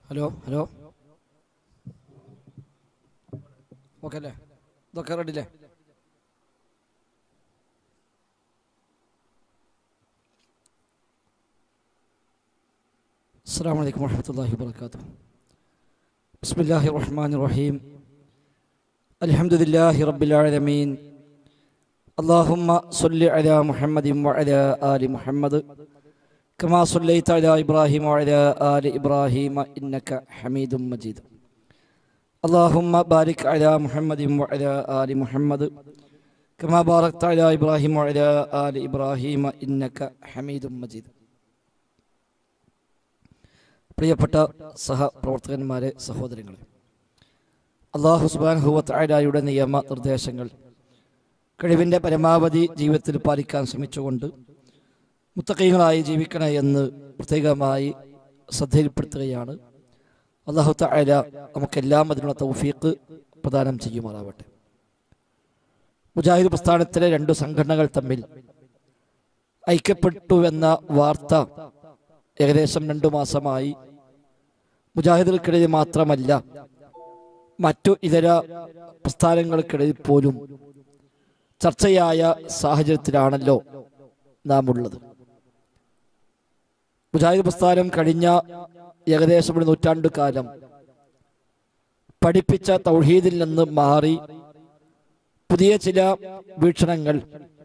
Hello hello okay അല്ലേ? ഇതൊക്കെ റെഡില്ലേ? അസ്സലാമു അലൈക്കും വറഹ്മത്തുള്ളാഹി വബറകാതുഹു. ബിസ്മില്ലാഹിർ റഹ്മാനിർ റഹീം. അൽഹംദുലില്ലാഹി റബ്ബിൽ ആലമീൻ. അല്ലാഹുമ്മ സ്വല്ലി അലാ മുഹമ്മദിൻ വഅലാ ആലി മുഹമ്മദ് കമാ സ്വല്ലൈത അലാ ഇബ്രാഹിം വഅലാ ആലി ഇബ്രാഹിം ഇന്നക ഹമീദും മജീദ്. അല്ലാഹുമ്മ ബാരിക് അലാ മുഹമ്മദിൻ വഅലാ ആലി മുഹമ്മദ് കമാ ബാറക്ത അലാ ഇബ്രാഹിം വഅലാ ആലി ഇബ്രാഹിം ഇന്നക ഹമീദും മജീദ്. പ്രിയപ്പെട്ട സഹപ്രവർത്തകന്മാരെ, സഹോദരങ്ങളെ, അല്ലാഹു സുബ്ഹാനഹു വ തആലയുടെ നിയമ നിർദ്ദേശങ്ങൾ കഴിവിൻ്റെ പരമാവധി ജീവിതത്തിൽ പാലിക്കാൻ ശ്രമിച്ചുകൊണ്ട് മുത്തഖീങ്ങളായി ജീവിക്കണേ എന്ന് പ്രത്യേകമായി ശ്രദ്ധയിൽപ്പെടുത്തുകയാണ്. അല്ലാഹു തആല നമുക്കെല്ലാം അതിനുള്ള തൗഫീഖ് പ്രദാനം ചെയ്യുമാറാവട്ടെ. മുജാഹിദ് പ്രസ്ഥാനത്തിലെ രണ്ട് സംഘടനകൾ തമ്മിൽ ഐക്യപ്പെട്ടുവെന്ന വാർത്ത ഏകദേശം 2 മാസമായി മുജാഹിദുകൾക്കിടയിൽ മാത്രമല്ല, മറ്റു ഇതര പ്രസ്ഥാനങ്ങൾക്കിടയിൽ പോലും ചർച്ചയായ സാഹചര്യത്തിലാണല്ലോ നാം ഉള്ളത്. മുജാഹിദ് പ്രസ്ഥാനം കഴിഞ്ഞ ഏകദേശം 1 നൂറ്റാണ്ട് കാലം പഠിപ്പിച്ച തൗഹീദിൽ നിന്ന് മാറി പുതിയ ചില വീക്ഷണങ്ങൾ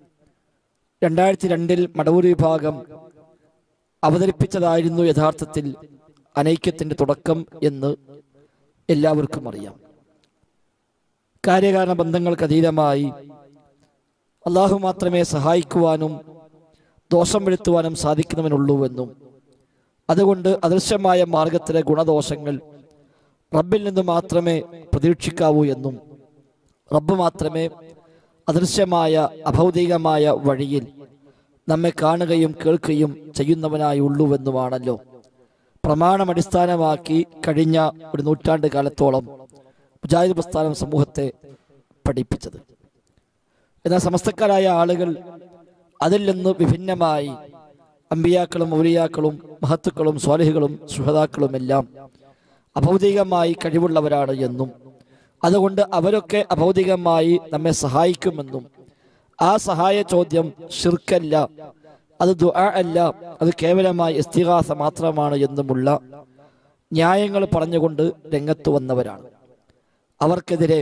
2002 മടവൂർ വിഭാഗം അവതരിപ്പിച്ചതായിരുന്നു യഥാർത്ഥത്തിൽ അനൈക്യത്തിൻ്റെ തുടക്കം എന്ന് എല്ലാവർക്കും അറിയാം. കാര്യകാരണ ബന്ധങ്ങൾക്ക് അതീതമായി അള്ളാഹു മാത്രമേ സഹായിക്കുവാനും ദോഷം വരുത്തുവാനും സാധിക്കുന്നവനുള്ളൂവെന്നും അതുകൊണ്ട് അദൃശ്യമായ മാർഗത്തിലെ ഗുണദോഷങ്ങൾ റബ്ബിൽ നിന്ന് മാത്രമേ പ്രതീക്ഷിക്കാവൂ എന്നും റബ്ബ് മാത്രമേ അദൃശ്യമായ അഭൗതികമായ വഴിയിൽ നമ്മെ കാണുകയും കേൾക്കുകയും ചെയ്യുന്നവനായുള്ളൂവെന്നുമാണല്ലോ പ്രമാണമടിസ്ഥാനമാക്കി കഴിഞ്ഞ 1 നൂറ്റാണ്ട് കാലത്തോളം മുജാഹിദ് പ്രസ്ഥാനം സമൂഹത്തെ പഠിപ്പിച്ചത്. എന്നാൽ സമസ്തക്കാരായ ആളുകൾ അതിൽ നിന്ന് വിഭിന്നമായി അമ്പിയാക്കളും ഔലിയാക്കളും മഹത്തുക്കളും സ്വാലിഹുകളും ശുഹദാക്കളും എല്ലാം അഭൗതികമായി കഴിവുള്ളവരാണ് എന്നും അതുകൊണ്ട് അവരൊക്കെ അഭൗതികമായി നമ്മെ സഹായിക്കുമെന്നും ആ സഹായ ചോദ്യം ശിർക്കല്ല, അത് ദുആ അല്ല, അത് കേവലമായി ഇസ്തിഗാസ മാത്രമാണ് എന്നുമുള്ള ന്യായങ്ങൾ പറഞ്ഞുകൊണ്ട് രംഗത്ത് വന്നവരാണ്. അവർക്കെതിരെ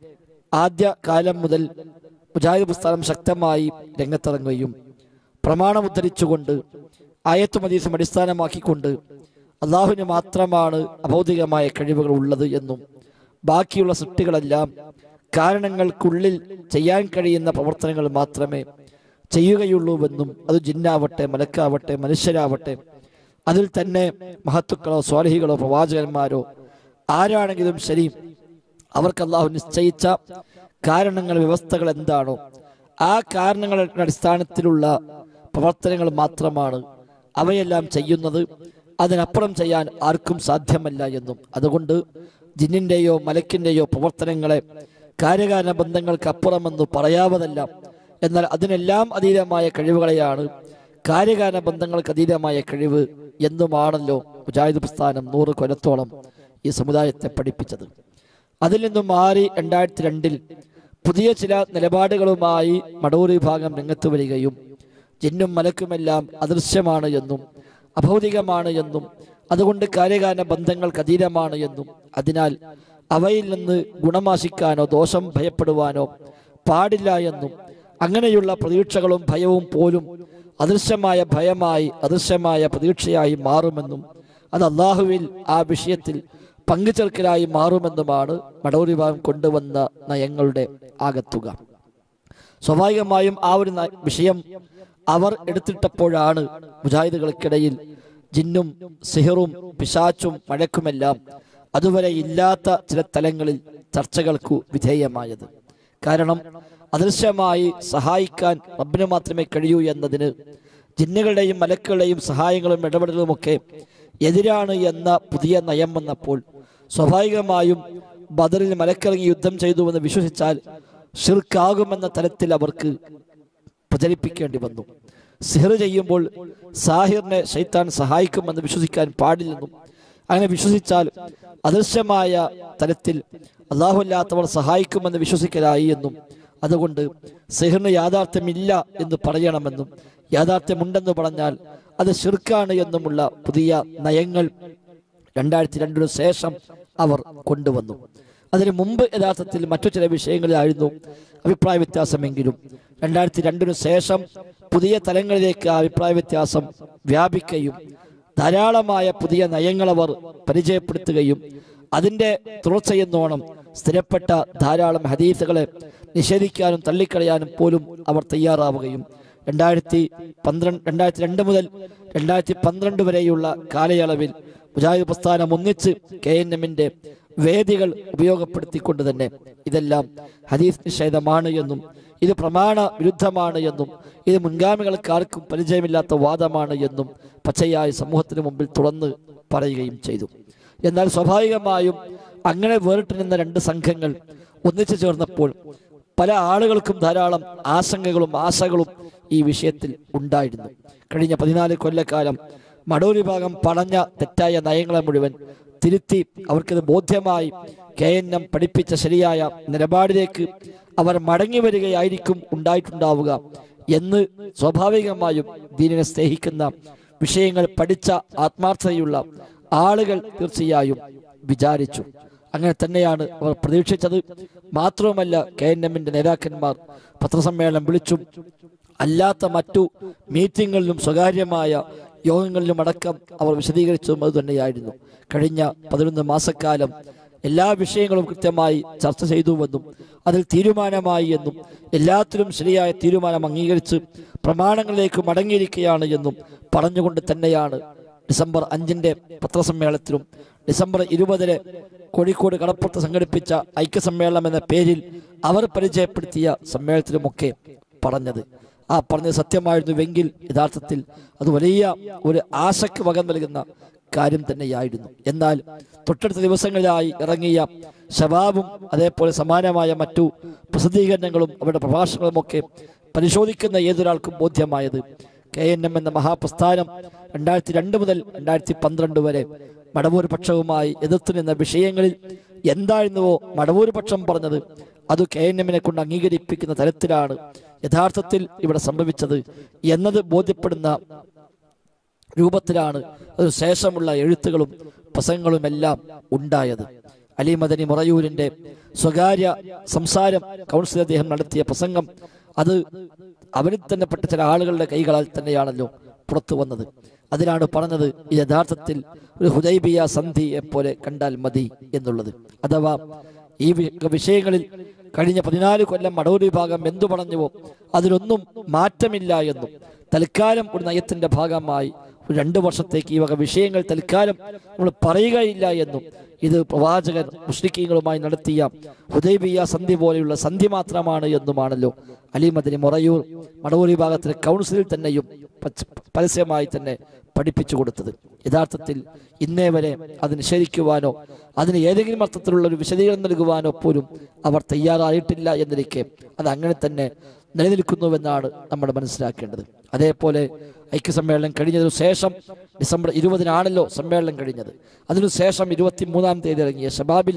ആദ്യ കാലം മുതൽ മുജാഹിദ് പ്രസ്ഥാനം ശക്തമായി രംഗത്തിറങ്ങുകയും പ്രമാണം ഉദ്ധരിച്ചുകൊണ്ട് ആയത്തും ഹദീസും അടിസ്ഥാനമാക്കിക്കൊണ്ട് അള്ളാഹുവിന് മാത്രമാണ് അഭൗതികമായ കഴിവുകൾ ഉള്ളത് എന്നും ബാക്കിയുള്ള സൃഷ്ടികളെല്ലാം കാരണങ്ങൾക്കുള്ളിൽ ചെയ്യാൻ കഴിയുന്ന പ്രവർത്തനങ്ങൾ മാത്രമേ ചെയ്യുകയുള്ളൂവെന്നും അത് ജിന്നാവട്ടെ മലക്കാവട്ടെ മനുഷ്യരാവട്ടെ അതിൽ തന്നെ മഹത്തുക്കളോ സ്വാലിഹികളോ പ്രവാചകന്മാരോ ആരാണെങ്കിലും ശരി, അവർക്ക് അള്ളാഹു നിശ്ചയിച്ച കാരണങ്ങൾ വ്യവസ്ഥകൾ എന്താണോ ആ കാരണങ്ങളുടെ അടിസ്ഥാനത്തിലുള്ള പ്രവർത്തനങ്ങൾ മാത്രമാണ് അവയെല്ലാം ചെയ്യുന്നത്. അതിനപ്പുറം ചെയ്യാൻ ആർക്കും സാധ്യമല്ല എന്നും അതുകൊണ്ട് ജിന്നിൻ്റെയോ മലക്കിൻ്റെയോ പ്രവർത്തനങ്ങളെ കാര്യകാരണ ബന്ധങ്ങൾക്ക് അപ്പുറമെന്ന് പറയാവതല്ല, എന്നാൽ അതിനെല്ലാം അതീതമായ കഴിവുകളെയാണ് കാര്യകാരണ ബന്ധങ്ങൾക്ക് അതീതമായ കഴിവ് എന്നുമാണല്ലോ മുജാഹിദ് പ്രസ്ഥാനം 100 കൊല്ലത്തോളം ഈ സമുദായത്തെ പഠിപ്പിച്ചത്. അതിൽ നിന്നും മാറി 2002 പുതിയ ചില നിലപാടുകളുമായി മടവൂർ വിഭാഗം രംഗത്ത് വരികയും ജിന്നും മലക്കുമെല്ലാം അദൃശ്യമാണ് എന്നും അഭൗതികമാണ് എന്നും അതുകൊണ്ട് കാര്യകാരണ ബന്ധങ്ങൾക്ക് അതീതമാണ് എന്നും അതിനാൽ അവയിൽ നിന്ന് ഗുണമാശിക്കാനോ ദോഷം ഭയപ്പെടുവാനോ പാടില്ല എന്നും അങ്ങനെയുള്ള പ്രതീക്ഷകളും ഭയവും പോലും അദൃശ്യമായ ഭയമായി അദൃശ്യമായ പ്രതീക്ഷയായി മാറുമെന്നും അത് അള്ളാഹുവിൽ ആ വിഷയത്തിൽ പങ്കുചേർക്കലായി മാറുമെന്നുമാണ് മടവൂർ വിഭാഗം കൊണ്ടുവന്ന നയങ്ങളുടെ ആകത്തുക. സ്വാഭാവികമായും ആ ഒരു വിഷയം അവർ എടുത്തിട്ടപ്പോഴാണ് മുജാഹിദുകൾക്കിടയിൽ ജിന്നും സിഹറും പിശാച്ചും മഴക്കുമെല്ലാം അതുവരെ ഇല്ലാത്ത ചില തലങ്ങളിൽ ചർച്ചകൾക്കു വിധേയമായത്. കാരണം അദൃശ്യമായി സഹായിക്കാൻ റബ്ബിന് മാത്രമേ കഴിയൂ എന്നതിന് ജിന്നുകളുടെയും മലക്കുകളുടെയും സഹായങ്ങളും ഇടപെടലുമൊക്കെ എതിരാണ് എന്ന പുതിയ നയം വന്നപ്പോൾ സ്വാഭാവികമായും ബദറിൽ മലക്കിറങ്ങി യുദ്ധം ചെയ്തുവെന്ന് വിശ്വസിച്ചാൽ ഷിർക്കാകുമെന്ന തരത്തിൽ അവർക്ക് പ്രചരിപ്പിക്കേണ്ടി വന്നു. സിഹർ ചെയ്യുമ്പോൾ സാഹിറിനെ ശൈത്താൻ സഹായിക്കുമെന്ന് വിശ്വസിക്കാൻ പാടില്ലെന്നും അങ്ങനെ വിശ്വസിച്ചാൽ അദൃശ്യമായ തലത്തിൽ അള്ളാഹു അല്ലാത്തവർ സഹായിക്കുമെന്ന് വിശ്വസിക്കലായി എന്നും അതുകൊണ്ട് സിഹറിന് യാഥാർത്ഥ്യമില്ല എന്ന് പറയണമെന്നും യാഥാർത്ഥ്യമുണ്ടെന്ന് പറഞ്ഞാൽ അത് ശിർക്കാണ് എന്നുമുള്ള പുതിയ നയങ്ങൾ 2002 ശേഷം അവർ കൊണ്ടുവന്നു. അതിനു മുമ്പ് യഥാർത്ഥത്തിൽ മറ്റു ചില വിഷയങ്ങളിലായിരുന്നു അഭിപ്രായ വ്യത്യാസമെങ്കിലും 2002 ശേഷം പുതിയ തലങ്ങളിലേക്ക് ആ അഭിപ്രായ വ്യത്യാസം വ്യാപിക്കുകയും ധാരാളമായ പുതിയ നയങ്ങൾ അവർ പരിചയപ്പെടുത്തുകയും അതിൻ്റെ തുടർച്ചയെന്നോണം സ്ഥിരപ്പെട്ട ധാരാളം ഹദീസുകളെ നിഷേധിക്കാനും തള്ളിക്കളയാനും പോലും അവർ തയ്യാറാവുകയും 2002 മുതൽ 2012 വരെയുള്ള കാലയളവിൽ മുജാഹിദ് പ്രസ്ഥാനം ഒന്നിച്ച് KNM-ന്റെ വേദികൾ ഉപയോഗപ്പെടുത്തിക്കൊണ്ട് തന്നെ ഇതെല്ലാം ഹദീസ് നിഷേധമാണ് എന്നും ഇത് പ്രമാണ വിരുദ്ധമാണ് എന്നും ഇത് മുൻഗാമികൾക്ക് ആർക്കും പരിചയമില്ലാത്ത വാദമാണ് എന്നും പച്ചയായ സമൂഹത്തിന് മുമ്പിൽ തുറന്ന് പറയുകയും ചെയ്തു. എന്നാൽ സ്വാഭാവികമായും അങ്ങനെ വേറിട്ട് നിന്ന രണ്ട് സംഘങ്ങൾ ഒന്നിച്ചു ചേർന്നപ്പോൾ പല ആളുകൾക്കും ധാരാളം ആശങ്കകളും ആശകളും ഈ വിഷയത്തിൽ ഉണ്ടായിരുന്നു. കഴിഞ്ഞ 14 കൊല്ലക്കാലം മടൂർ വിഭാഗം പറഞ്ഞ തെറ്റായ നയങ്ങളെ മുഴുവൻ തിരുത്തി അവർക്കത് ബോധ്യമായി KNM പഠിപ്പിച്ച ശരിയായ നിലപാടിലേക്ക് അവർ മടങ്ങി വരികയായിരിക്കും ഉണ്ടായിട്ടുണ്ടാവുക എന്ന് സ്വാഭാവികമായും ദീനിനെ സ്നേഹിക്കുന്ന വിഷയങ്ങൾ പഠിച്ച ആത്മാർത്ഥതയുള്ള ആളുകൾ തീർച്ചയായും വിചാരിച്ചു. അങ്ങനെ തന്നെയാണ് അവർ പ്രതീക്ഷിച്ചത്. മാത്രവുമല്ല KNM-ന്റെ നേതാക്കന്മാർ പത്രസമ്മേളനം വിളിച്ചും അല്ലാത്ത മറ്റു മീറ്റിങ്ങുകളിലും സ്വകാര്യമായ യോഗങ്ങളിലും അടക്കം അവർ വിശദീകരിച്ചതും അതുതന്നെയായിരുന്നു. കഴിഞ്ഞ 11 മാസക്കാലം എല്ലാ വിഷയങ്ങളും കൃത്യമായി ചർച്ച ചെയ്തുവെന്നും അതിൽ തീരുമാനമായി എന്നും എല്ലാത്തിലും ശരിയായ തീരുമാനം അംഗീകരിച്ച് പ്രമാണങ്ങളിലേക്ക് മടങ്ങിയിരിക്കുകയാണ് എന്നും പറഞ്ഞുകൊണ്ട് തന്നെയാണ് ഡിസംബർ 5 പത്രസമ്മേളനത്തിലും ഡിസംബർ 20 കോഴിക്കോട് കടപ്പുറത്ത് സംഘടിപ്പിച്ച ഐക്യസമ്മേളനം എന്ന പേരിൽ അവർ പരിചയപ്പെടുത്തിയ സമ്മേളനത്തിലുമൊക്കെ പറഞ്ഞത്. ആ പറഞ്ഞത് സത്യമായിരുന്നുവെങ്കിൽ യഥാർത്ഥത്തിൽ അത് വലിയ ഒരു ആശയ്ക്ക് വക നൽകുന്ന കാര്യം തന്നെയായിരുന്നു. എന്നാൽ തൊട്ടടുത്ത ദിവസങ്ങളിലായി ഇറങ്ങിയ ശബാബും അതേപോലെ സമാനമായ മറ്റു പ്രസിദ്ധീകരണങ്ങളും അവരുടെ പ്രഭാഷണങ്ങളുമൊക്കെ പരിശോധിക്കുന്ന ഏതൊരാൾക്കും ബോധ്യമായത് KNM എന്ന മഹാപ്രസ്ഥാനം 2002 മുതൽ 2012 വരെ മടവൂർ പക്ഷവുമായി എതിർത്ത് നിന്ന വിഷയങ്ങളിൽ എന്തായിരുന്നുവോ മടവൂർ പക്ഷം പറഞ്ഞത് അത് KNM-നെ കൊണ്ട് അംഗീകരിപ്പിക്കുന്ന തരത്തിലാണ് യഥാർത്ഥത്തിൽ ഇവിടെ സംഭവിച്ചത് എന്നത് ബോധ്യപ്പെടുന്ന രൂപത്തിലാണ് അതിനുശേഷമുള്ള എഴുത്തുകളും പ്രസംഗങ്ങളുമെല്ലാം ഉണ്ടായത്. അലി മദനി മുറയൂരിന്റെ സ്വകാര്യ സംസാരം കൗൺസിൽ അദ്ദേഹം നടത്തിയ പ്രസംഗം അത് അവരിൽ തന്നെ പെട്ട ചില ആളുകളുടെ കൈകളാൽ തന്നെയാണല്ലോ പുറത്തു വന്നത്. അതിനാണ് പറഞ്ഞത് യഥാർത്ഥത്തിൽ ഒരു ഹുദൈബിയ സന്ധിയെ പോലെ കണ്ടാൽ മതി എന്നുള്ളത്. അഥവാ ഈ വിഷയങ്ങളിൽ കഴിഞ്ഞ 14 കൊല്ലം മടൂർ വിഭാഗം എന്തു പറഞ്ഞുവോ അതിലൊന്നും മാറ്റമില്ല എന്നും തൽക്കാലം ഒരു നയത്തിന്റെ ഭാഗമായി 2 വർഷത്തേക്ക് ഈ വക വിഷയങ്ങൾ തൽക്കാലം നമ്മൾ പറയുകയില്ല എന്നും ഇത് പ്രവാചകൻ മുശ്രിക്കീങ്ങളുമായി നടത്തിയ ഹുദൈബിയ സന്ധി പോലെയുള്ള സന്ധി മാത്രമാണ് എന്നുമാണല്ലോ അലി മദനി മുറയൂർ മടവൂർ വിഭാഗത്തിലെ കൗൺസിലിൽ തന്നെയും പരസ്യമായി തന്നെ പഠിപ്പിച്ചു കൊടുത്തത്. യഥാർത്ഥത്തിൽ ഇന്നേ വരെ അത് നിഷേധിക്കുവാനോ അതിന് ഏതെങ്കിലും അർത്ഥത്തിലുള്ള ഒരു വിശദീകരണം നൽകുവാനോ പോലും അവർ തയ്യാറായിട്ടില്ല എന്നിരിക്കെ അത് അങ്ങനെ തന്നെ നിലനിൽക്കുന്നുവെന്നാണ് നമ്മൾ മനസ്സിലാക്കേണ്ടത്. അതേപോലെ ഐക്യസമ്മേളനം കഴിഞ്ഞതിനു ശേഷം ഡിസംബർ 20-നാണല്ലോ സമ്മേളനം കഴിഞ്ഞത്. അതിനുശേഷം 23-ാം തീയതി ഇറങ്ങിയ ശബാബിൽ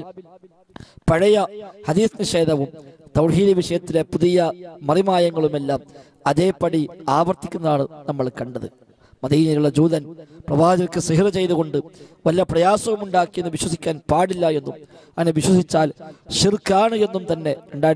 പഴയ ഹദീസ് നിഷേധവും തൗഹീദ് വിഷയത്തിലെ പുതിയ മറിമായങ്ങളുമെല്ലാം അതേപടി ആവർത്തിക്കുന്നതാണ് നമ്മൾ കണ്ടത്. മദീനയിലുള്ള ജൂതൻ പ്രവാചകർക്ക് സിഹർ ചെയ്തുകൊണ്ട് വല്ല പ്രയാസവും ഉണ്ടാക്കിയെന്ന് വിശ്വസിക്കാൻ പാടില്ല എന്നും അങ്ങനെ വിശ്വസിച്ചാൽ ഷിർക്കാണ് എന്നും തന്നെ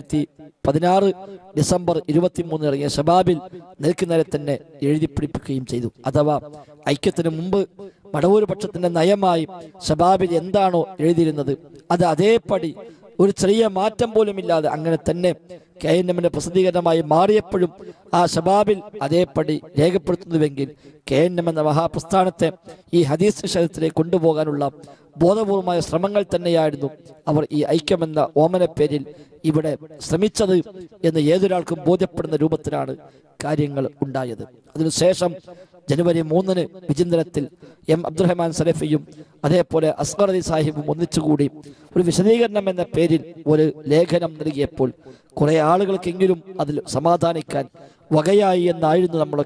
2016 ഡിസംബർ 23 ഇറങ്ങിയ ശബാബിൽ നിൽക്കുന്നവരെ തന്നെ എഴുതി പിടിപ്പിക്കുകയും ചെയ്തു. അഥവാ ഐക്യത്തിന് മുമ്പ് മടവൂർ പക്ഷത്തിന്റെ നയമായി ശബാബിൽ എന്താണോ എഴുതിയിരുന്നത് അത് അതേപടി ഒരു ചെറിയ മാറ്റം പോലും ഇല്ലാതെ അങ്ങനെ തന്നെ KNM-ന്റെ പ്രസിദ്ധീകരണമായി മാറിയപ്പോഴും ആ ശബാബിൽ അതേപടി രേഖപ്പെടുത്തുന്നുവെങ്കിൽ KNM എന്ന മഹാപ്രസ്ഥാനത്തെ ഈ ഹദീസ് നിഷേധത്തിലേക്ക് കൊണ്ടുപോകാനുള്ള ബോധപൂർവമായ ശ്രമങ്ങൾ തന്നെയായിരുന്നു അവർ ഈ ഐക്യമെന്ന ഓമന പേരിൽ ഇവിടെ ശ്രമിച്ചത് എന്ന് ഏതൊരാൾക്കും ബോധ്യപ്പെടുന്ന രൂപത്തിലാണ് കാര്യങ്ങൾ ഉണ്ടായത്. അതിനുശേഷം ജനുവരി 3-ന് വിചിന്തനത്തിൽ M അബ്ദുറഹ്മാൻ സലഫിയും അതേപോലെ അസ്ഗർ അലി സാഹിബും ഒന്നിച്ചുകൂടി ഒരു വിശദീകരണം എന്ന പേരിൽ ഒരു ലേഖനം നൽകിയപ്പോൾ കുറെ ആളുകൾക്കെങ്കിലും അതിൽ സമാധാനിക്കാൻ വകയായി എന്നായിരുന്നു നമ്മളൊക്കെ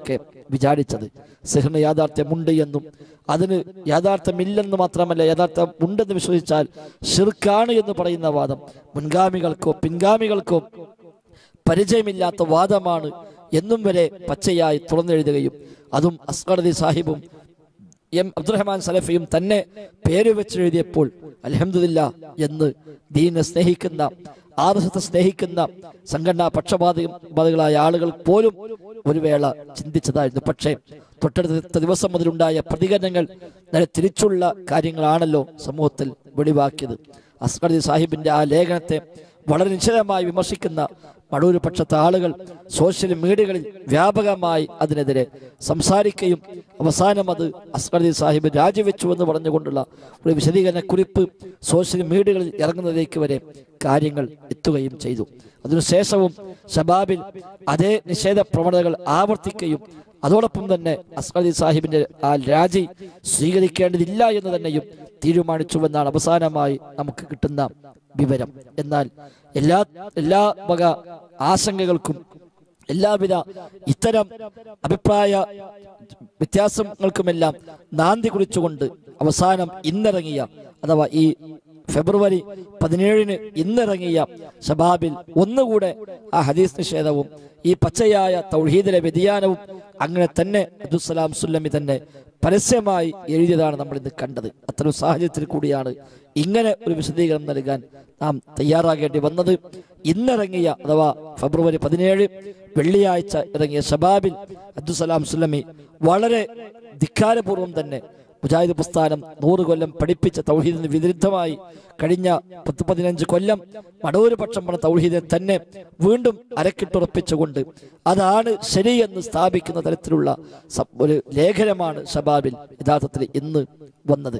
വിചാരിച്ചത്. സിഹ്റിന് യാഥാർത്ഥ്യമുണ്ട് എന്നും അതിന് യാഥാർത്ഥ്യമില്ലെന്ന് മാത്രമല്ല, യാഥാർത്ഥ്യം ഉണ്ടെന്ന് വിശ്വസിച്ചാൽ ഷിർക്കാണ് എന്ന് പറയുന്ന വാദം മുൻഗാമികൾക്കോ പിൻഗാമികൾക്കോ പരിചയമില്ലാത്ത വാദമാണ് എന്നും വരെ പച്ചയായി തുറന്നെഴുതുകയും അതും അസ്കർദി സാഹിബും എം അബ്ദുറഹ്മാൻ സലഫിയും തന്നെ പേര് വെച്ചെഴുതിയപ്പോൾ അൽഹംദുലില്ലാ എന്ന് ദീനെ സ്നേഹിക്കുന്ന, ആദർശത്തെ സ്നേഹിക്കുന്ന സംഘടനാ പക്ഷപാതികളായ ആളുകൾ പോലും ഒരു വേള ചിന്തിച്ചതായിരുന്നു. പക്ഷേ തൊട്ടടുത്ത ദിവസം മുതലുണ്ടായ പ്രതികരണങ്ങൾ നേരെ തിരിച്ചുള്ള കാര്യങ്ങളാണല്ലോ സമൂഹത്തിൽ വെളിവാക്കിയത്. അസ്കർദി സാഹിബിന്റെ ആ ലേഖനത്തെ വളരെ നിശ്ചിതമായി വിമർശിക്കുന്ന മടൂർ പക്ഷത്തെ ആളുകൾ സോഷ്യൽ മീഡിയകളിൽ വ്യാപകമായി അതിനെതിരെ സംസാരിക്കുകയും അവസാനം അത് അസ്കർദി സാഹിബ് രാജിവെച്ചു എന്ന് പറഞ്ഞുകൊണ്ടുള്ള ഒരു വിശദീകരണ കുറിപ്പ് സോഷ്യൽ മീഡിയകളിൽ ഇറങ്ങുന്നതിലേക്ക് വരെ കാര്യങ്ങൾ എത്തുകയും ചെയ്തു. അതിനുശേഷവും ഷബാബിൽ അതേ നിഷേധ പ്രവണതകൾ ആവർത്തിക്കുകയും അതോടൊപ്പം തന്നെ അസ്കർദി സാഹിബിന്റെ ആ രാജി സ്വീകരിക്കേണ്ടതില്ല എന്ന് തന്നെയും തീരുമാനിച്ചുവെന്നാണ് അവസാനമായി നമുക്ക് കിട്ടുന്ന വിവരം. എന്നാൽ എല്ലാ വക ആശങ്കകൾക്കും എല്ലാവിധ ഇത്തരം അഭിപ്രായ വ്യത്യാസങ്ങൾക്കുമെല്ലാം നാന്ദി കുറിച്ചുകൊണ്ട് അവസാനം ഇന്നിറങ്ങിയ, അഥവാ ഈ ഫെബ്രുവരി 17 ഇന്നിറങ്ങിയ ഷബാബിൽ ഒന്നുകൂടെ ആ ഹദീസ് നിഷേധവും ഈ പച്ചയായ തൗഹീദിലെ വ്യതിയാനവും അങ്ങനെ തന്നെ അബ്ദുസ്സലാം സുല്ലമി തന്നെ പരസ്യമായി എഴുതിയതാണ് നമ്മൾ ഇന്ന് കണ്ടത്. അത്തരം സാഹചര്യത്തിൽ കൂടിയാണ് ഇങ്ങനെ ഒരു വിശദീകരണം നൽകാൻ നാം തയ്യാറാകേണ്ടി വന്നത്. ഇന്നിറങ്ങിയ, അഥവാ ഫെബ്രുവരി 17 വെള്ളിയാഴ്ച ഇറങ്ങിയ ഷബാബിൽ അബ്ദുസ്സലാം സുല്ലമി വളരെ ധിക്കാരപൂർവ്വം തന്നെ മുജാഹിദ് പ്രസ്ഥാനം 100 കൊല്ലം പഠിപ്പിച്ച തൗഹീദിന് വിരുദ്ധമായി കഴിഞ്ഞ 10-15 കൊല്ലം മടൂരുപക്ഷം പറഞ്ഞ തൗഹീദിനെ തന്നെ വീണ്ടും അരക്കിട്ടുറപ്പിച്ചുകൊണ്ട് അതാണ് ശരിയെന്ന് സ്ഥാപിക്കുന്ന തരത്തിലുള്ള ഒരു ലേഖനമാണ് ഷബാബിൽ യഥാർത്ഥത്തിൽ ഇന്ന് വന്നത്.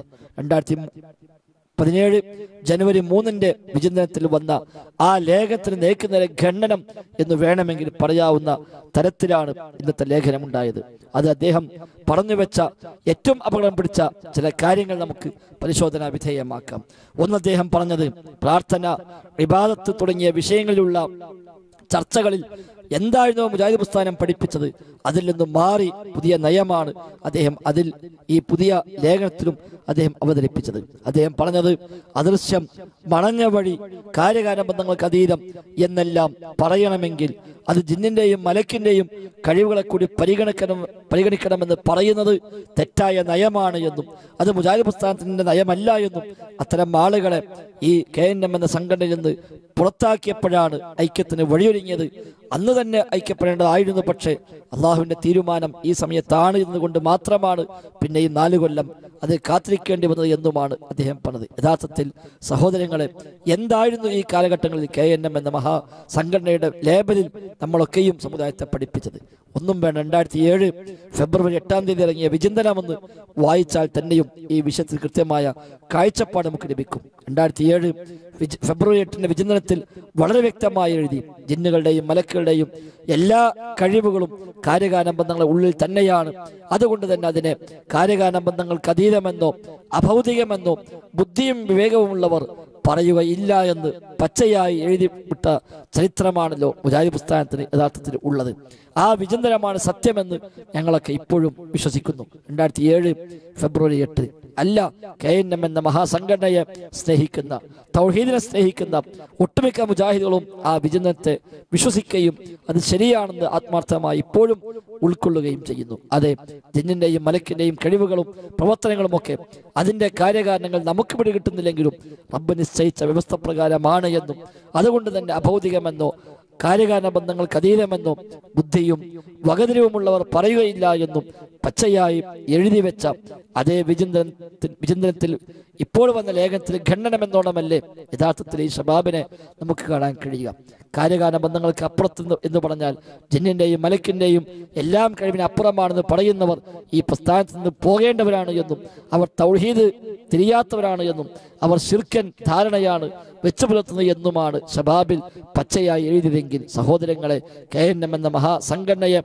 2017 ജനുവരി 3 വിചിന്തനത്തിൽ വന്ന ആ ലേഖനത്തിന് നേർക്കുനേരെ ഖണ്ഡനം എന്ന് വേണമെങ്കിൽ പറയാവുന്ന തരത്തിലാണ് ഇന്നത്തെ ലേഖനം ഉണ്ടായത്. അത് അദ്ദേഹം പറഞ്ഞു വെച്ച ഏറ്റവും അപകടം പിടിച്ച ചില കാര്യങ്ങൾ നമുക്ക് പരിശോധനാ വിധേയമാക്കാം. ഒന്ന്, അദ്ദേഹം പറഞ്ഞത് പ്രാർത്ഥന, ഇബാദത്ത് തുടങ്ങിയ വിഷയങ്ങളിലുള്ള ചർച്ചകളിൽ എന്തായിരുന്നോ മുജാഹിദ് പ്രസ്ഥാനം പഠിപ്പിച്ചത് അതിൽ നിന്നും മാറി പുതിയ നയമാണ് അദ്ദേഹം ഈ പുതിയ ലേഖനത്തിലും അദ്ദേഹം അവതരിപ്പിച്ചത്. അദ്ദേഹം പറഞ്ഞത് അദൃശ്യം, മണഞ്ഞ വഴി, കാര്യകാരണ ബന്ധങ്ങൾക്ക് അതീതം എന്നെല്ലാം പറയണമെങ്കിൽ അത് ജിന്നിന്റെയും മലക്കിന്റെയും കഴിവുകളെ കൂടി പരിഗണിക്കണമെന്ന് പറയുന്നത് തെറ്റായ നയമാണ് എന്നും അത് മുജാഹിദ് പ്രസ്ഥാനത്തിന്റെ നയമല്ല എന്നും അത്തരം ആളുകളെ ഈ KNM എന്ന സംഘടനയിൽ നിന്ന് പുറത്താക്കിയപ്പോഴാണ് ഐക്യത്തിന് വഴിയൊരുങ്ങിയത്. അന്ന് തന്നെ ഐക്യപ്പെടേണ്ടതായിരുന്നു. പക്ഷേ അള്ളാഹുവിന്റെ തീരുമാനം ഈ സമയത്താണ് എന്നുകൊണ്ട് മാത്രമാണ് പിന്നെ ഈ 4 കൊല്ലം അത് കാത്തിരിക്കേണ്ടി വന്നത് എന്നുമാണ് അദ്ദേഹം പറഞ്ഞത്. യഥാർത്ഥത്തിൽ സഹോദരങ്ങളെ, എന്തായിരുന്നു ഈ കാലഘട്ടങ്ങളിൽ KNM എന്ന മഹാസംഘടനയുടെ ലേബലിൽ നമ്മളൊക്കെയും സമുദായത്തെ പഠിപ്പിച്ചത്? ഒന്നും വേണ്ട, 2007 ഫെബ്രുവരി 8 ഇറങ്ങിയ വിചിന്തനമെന്ന് വായിച്ചാൽ തന്നെയും ഈ വിഷയത്തിൽ കൃത്യമായ കാഴ്ചപ്പാട് നമുക്ക് ലഭിക്കും. 2007 ഫെബ്രുവരി 8 വിചിന്തനത്തിൽ വളരെ വ്യക്തമായി എഴുതി, ജിന്നുകളുടെയും മലക്കുകളുടെയും എല്ലാ കഴിവുകളും കാര്യകാരണ ബന്ധങ്ങളുടെ ഉള്ളിൽ തന്നെയാണ്. അതുകൊണ്ട് തന്നെ അതിനെ കാര്യകാരണ ബന്ധങ്ങൾക്ക് അതീതമെന്നോ അഭൗതികമെന്നോ ബുദ്ധിയും വിവേകവുമുള്ളവർ പറയുകയില്ല എന്ന് പച്ചയായി എഴുതി വിട്ട ചരിത്രമാണല്ലോ മുജാഹിദ് പ്രസ്ഥാനത്തിന് യഥാർത്ഥത്തിൽ ഉള്ളത്. ആ വിചിന്തനമാണ് സത്യമെന്ന് ഞങ്ങളൊക്കെ ഇപ്പോഴും വിശ്വസിക്കുന്നു. 2007 ഫെബ്രുവരി 8 അല്ല, KNM എന്ന മഹാസംഘടനയെ സ്നേഹിക്കുന്ന, തൗഹീദിനെ സ്നേഹിക്കുന്ന ഒട്ടുമിക്ക മുജാഹിദുകളും ആ വിചിന്തനത്തെ വിശ്വസിക്കുകയും അത് ശരിയാണെന്ന് ആത്മാർത്ഥമായി ഇപ്പോഴും ഉൾക്കൊള്ളുകയും ചെയ്യുന്നു. അതെ, ജിന്നിന്റെയും മലക്കിന്റെയും കഴിവുകളും പ്രവർത്തനങ്ങളും ഒക്കെ അതിന്റെ കാര്യകാരണങ്ങൾ നമുക്ക് പിടികിട്ടുന്നില്ലെങ്കിലും റബ്ബ് നിശ്ചയിച്ച വ്യവസ്ഥ പ്രകാരമാണ് എന്നും അതുകൊണ്ട് തന്നെ അഭൗതികമെന്നോ കാര്യകാരണ ബന്ധങ്ങൾക്ക് അതീതമെന്നോ ബുദ്ധിയും വകതിരിവുമുള്ളവർ പറയുകയില്ല എന്നും പച്ചയായി എഴുതി വെച്ച അതേ വിചിന്തനത്തിൽ ഇപ്പോൾ വന്ന ലേഖനത്തിൽ ഖണ്ഡനമെന്നോണമല്ലേ യഥാർത്ഥത്തിൽ ഈ ഷബാബിനെ നമുക്ക് കാണാൻ കഴിയുക. കാര്യകാരണ ബന്ധങ്ങൾക്ക് അപ്പുറത്ത് എന്ന് പറഞ്ഞാൽ ജിന്നിന്റെയും മലക്കിന്റെയും എല്ലാം കഴിവിന് അപ്പുറമാണെന്ന് പറയുന്നവർ ഈ പ്രസ്ഥാനത്ത് നിന്ന് പോകേണ്ടവരാണ് എന്നും അവർ തൗഹീദ് തിരിയാത്തവരാണ് എന്നും അവർ ശിർക്കൻ ധാരണയാണ് വെച്ചു പുലർത്തുന്നത് എന്നുമാണ് ഷബാബിൽ പച്ചയായി എഴുതിയതെങ്കിൽ സഹോദരങ്ങളെ, KNM എന്ന മഹാസംഘടനയെ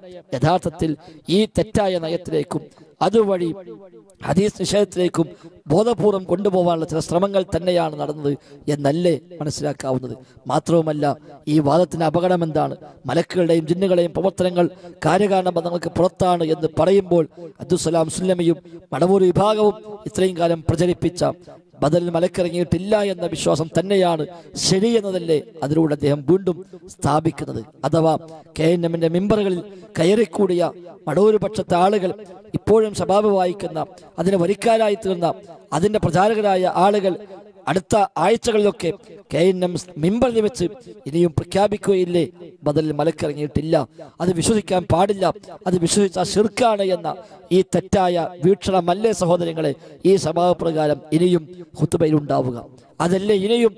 യഥാർത്ഥത്തിൽ ഈ തെറ്റായ നയത്തിലേക്കും അതുവഴി ഹദീസ് നിഷേധത്തിലേക്കും ബോധപൂർവം കൊണ്ടുപോകാനുള്ള ചില ശ്രമങ്ങൾ തന്നെയാണ് നടന്നത് എന്നല്ലേ മനസ്സിലാക്കാവുന്നത്. മാത്രവുമല്ല, ഈ വാദത്തിന് അപകടം എന്താണ്? മലക്കുകളുടെയും ജിന്നുകളെയും പ്രവർത്തനങ്ങൾ കാര്യകാരണ ബന്ധങ്ങൾക്ക് പുറത്താണ് എന്ന് പറയുമ്പോൾ അബ്ദുസ്സലാം സുല്ലമിയും മടവൂർ വിഭാഗവും ഇത്രയും കാലം പ്രചരിപ്പിച്ച ബദറിൽ മലക്കിറങ്ങിയിട്ടില്ല എന്ന വിശ്വാസം തന്നെയാണ് ശരിയെന്നതല്ലേ അതിലൂടെ അദ്ദേഹം വീണ്ടും സ്ഥാപിക്കുന്നത്. അഥവാ KNM മെമ്പറുകളിൽ കയറിക്കൂടിയ മടൂരുപക്ഷത്തെ ആളുകൾ ഇപ്പോഴും ശബാബ് വായിക്കുന്ന, അതിന് വരിക്കാരായി തീർന്ന, അതിന്റെ പ്രചാരകരായ ആളുകൾ അടുത്ത ആഴ്ചകളിലൊക്കെ KNM മിമ്പറിൽ വെച്ച് ഇനിയും പ്രഖ്യാപിക്കുകയില്ലേ ബദറിൽ മലക്കിറങ്ങിയിട്ടില്ല, അത് വിശ്വസിക്കാൻ പാടില്ല, അത് വിശ്വസിച്ച ശിർക്കാണ് എന്ന ഈ തെറ്റായ വീക്ഷണമല്ലേ സഹോദരങ്ങളെ ഈ സ്വഭാവ പ്രകാരം ഇനിയും ഖുതുബയിൽ ഉണ്ടാവുക? അതല്ലേ ഇനിയും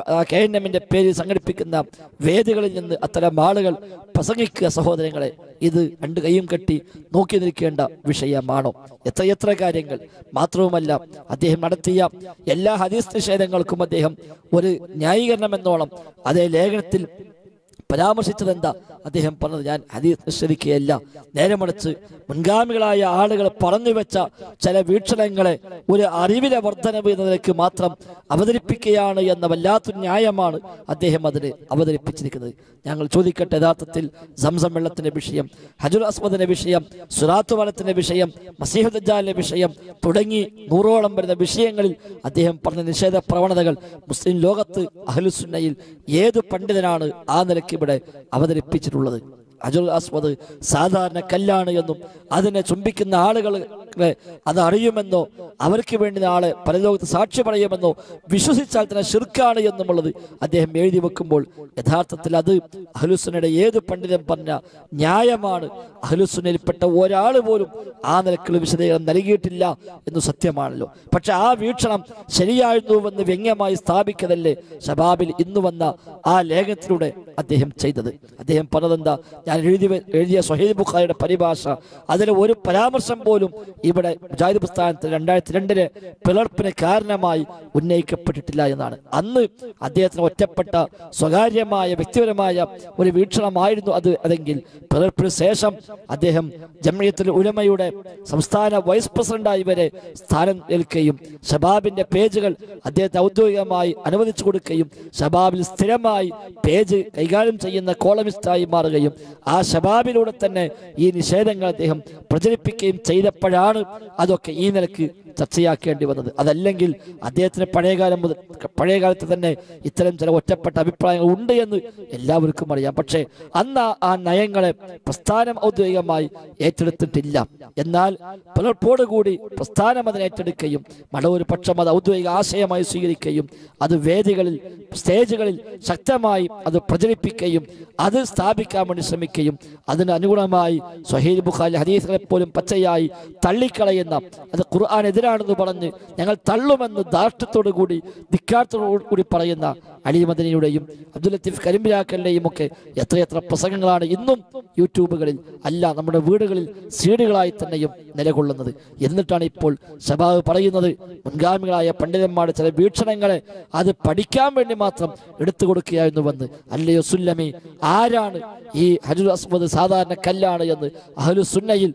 KNM പേരിൽ സംഘടിപ്പിക്കുന്ന വേദികളിൽ നിന്ന് അത്തരം ആളുകൾ പ്രസംഗിക്കുക? സഹോദരങ്ങളെ, ഇത് രണ്ട് കൈയും കെട്ടി നോക്കി നിൽക്കേണ്ട വിഷയമാണോ? എത്രയെത്ര കാര്യങ്ങൾ. മാത്രവുമല്ല, അദ്ദേഹം നടത്തിയ എല്ലാ ഹദീസ് നിഷേധങ്ങൾക്കും അദ്ദേഹം ഒരു ന്യായീകരണം എന്നോണം അതേ ലേഖനത്തിൽ പരാമർശിച്ചതെന്താ? അദ്ദേഹം പറഞ്ഞത്, ഞാൻ ഹദീസ് നിഷേധിക്കുകയല്ല, നേരെ മറിച്ച് മുൻഗാമികളായ ആളുകൾ പറഞ്ഞു വെച്ച ചില വീക്ഷണങ്ങളെ ഒരു അറിവിലെ വർധനവ് എന്നതിലേക്ക് മാത്രം അവതരിപ്പിക്കുകയാണ് എന്ന വല്ലാത്തൊരു ന്യായമാണ് അദ്ദേഹം അതിന് അവതരിപ്പിച്ചിരിക്കുന്നത്. ഞങ്ങൾ ചോദിക്കട്ടെ, യഥാർത്ഥത്തിൽ സംസം വെള്ളത്തിന്റെ വിഷയം, ഹജുൽ അസ്വദിന്റെ വിഷയം, സുറാത്ത് വനത്തിന്റെ വിഷയം, മസീഹ് ദജ്ജാലിന്റെ വിഷയം തുടങ്ങി 100ഓളം വരുന്ന വിഷയങ്ങളിൽ അദ്ദേഹം പറഞ്ഞ നിഷേധ പ്രവണതകൾ മുസ്ലിം ലോകത്ത് അഹ്ലുസുന്നയിൽ ഏത് പണ്ഡിതനാണ് ആ നിലയ്ക്ക് ഇവിടെ അവതരിപ്പിച്ചിട്ടുള്ളത്? ഹജറുൽ അസ്വദ് സാധാരണ കല്ലാണ് എന്നും അതിനെ ചുംബിക്കുന്ന ആളുകളെ അത് അറിയുമെന്നോ അവർക്ക് വേണ്ടി നാളെ പരലോകത്ത് സാക്ഷി പറയുമെന്നോ വിശ്വസിച്ചാൽ തന്നെ ശിർക്കാണ് എന്നുമുള്ളത് അദ്ദേഹം എഴുതി വെക്കുമ്പോൾ യഥാർത്ഥത്തിൽ അത് അഹ്ലുസുന്നയുടെ ഏത് പണ്ഡിതൻ പറഞ്ഞ ന്യായമാണ്. അഹ്ലുസുന്നയിൽപ്പെട്ട ഒരാൾ പോലും ആ നിലക്കുള്ള വിശദീകരണം നൽകിയിട്ടില്ല എന്ന് സത്യമാണല്ലോ. പക്ഷെ ആ വീക്ഷണം ശരിയായിരുന്നുവെന്ന് വ്യംഗ്യമായി സ്ഥാപിക്കതല്ലേ ശബാബിൽ ഇന്ന് വന്ന ആ ലേഖനത്തിലൂടെ അദ്ദേഹം ചെയ്തത്? അദ്ദേഹം പറഞ്ഞതെന്താ? ഞാൻ എഴുതിയ സ്വഹീഹ് ബുഖാരിയുടെ പരിഭാഷ, അതിൽ ഒരു പരാമർശം പോലും ഇവിടെ മുജാഹിദ് പ്രസ്ഥാനത്തിൽ 2002 പിളർപ്പിന് കാരണമായി ഉന്നയിക്കപ്പെട്ടിട്ടില്ല എന്നാണ്. അന്ന് അദ്ദേഹത്തിന് ഒറ്റപ്പെട്ട സ്വകാര്യമായ വ്യക്തിപരമായ ഒരു വീക്ഷണമായിരുന്നു അതെങ്കിൽ പിളർപ്പിന് ശേഷം അദ്ദേഹം ജംഇയ്യത്തുൽ ഉലമയുടെ സംസ്ഥാന വൈസ് പ്രസിഡന്റായി വരെ സ്ഥാനം ഏൽക്കുകയും ശബാബിന്റെ പേജുകൾ അദ്ദേഹത്തെ ഔദ്യോഗികമായി അനുവദിച്ചു കൊടുക്കുകയും ശബാബിൽ സ്ഥിരമായി പേജ് കൈകാര്യം ചെയ്യുന്ന കോളമിസ്റ്റായി മാറുകയും ആ ശബാബിലൂടെ തന്നെ ഈ നിഷേധങ്ങൾ അദ്ദേഹം പ്രചരിപ്പിക്കുകയും ചെയ്തപ്പോഴാണ് അതൊക്കെ ഈ നിലക്ക് ചർച്ചയാക്കേണ്ടി വന്നത്. അതല്ലെങ്കിൽ അദ്ദേഹത്തിന് പഴയകാലത്ത് തന്നെ ഇത്തരം ചില ഒറ്റപ്പെട്ട അഭിപ്രായങ്ങൾ ഉണ്ട് എന്ന് എല്ലാവർക്കും അറിയാം. പക്ഷേ അന്ന് ആ നയങ്ങളെ പ്രസ്ഥാനം ഔദ്യോഗികമായി ഏറ്റെടുത്തിട്ടില്ല. എന്നാൽ പുലർപ്പോടുകൂടി പ്രസ്ഥാനം അതിനെ ഏറ്റെടുക്കുകയും മടവൂർ പക്ഷം അത് ഔദ്യോഗിക ആശയമായി സ്വീകരിക്കുകയും അത് വേദികളിൽ സ്റ്റേജുകളിൽ ശക്തമായി അത് പ്രചരിപ്പിക്കുകയും അത് സ്ഥാപിക്കാൻ വേണ്ടി ശ്രമിക്കുകയും അതിന് അനുഗുണമായി സ്വഹീഹ് ബുഖാരി ഹദീസുകളെ പോലും പച്ചയായി തള്ളിക്കളയുന്ന, അത് ഖുർആനെതിരാണെന്ന് പറഞ്ഞ് ഞങ്ങൾ തള്ളുമെന്ന് ധാർഷ്ട്യത്തോടു കൂടി ധിക്കാരത്തോടു കൂടി പറയുന്ന അലി മദനിയുടെയും അബ്ദുൽ ലത്തീഫ് കരിമ്പിലാക്കലിന്റെയും ഒക്കെ എത്രയെത്ര പ്രസംഗങ്ങളാണ് ഇന്നും യൂട്യൂബുകളിൽ അല്ല നമ്മുടെ വീടുകളിൽ സീഡുകളായി തന്നെയും നിലകൊള്ളുന്നത്. എന്നിട്ടാണ് ഇപ്പോൾ ശബാബ് പറയുന്നത് മുൻഗാമികളായ പണ്ഡിതന്മാരുടെ ചില വീക്ഷണങ്ങളെ അത് പഠിക്കാൻ വേണ്ടി മാത്രം എടുത്തു കൊടുക്കുകയായിരുന്നുവെന്ന്. അല്ലയോ സുല്ലമി, ആരാണ് ഈ ഹജറുൽ അസ്വദ് സാധാരണ കല്ലാണ് എന്ന് അഹ്ലുസുന്നയിൽ